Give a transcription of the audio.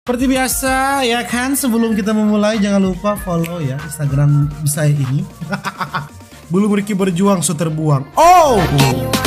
Seperti biasa ya kan, sebelum kita memulai jangan lupa follow ya Instagram saya ini. Belum Ricky berjuang so terbuang. Oh.